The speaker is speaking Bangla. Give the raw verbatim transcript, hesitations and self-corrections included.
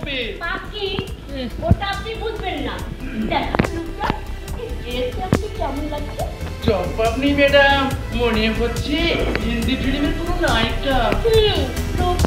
লাগবে। পাখি ওটা আপনি বুঝবেন না। দেখেন রূপটা, এই ড্রেসটা আপনি কেমন লাগছে? চম্পা আপনি ম্যাডাম মনে হচ্ছে হিন্দি ফিল্মের কোনো নায়িকা। হুম, রূপ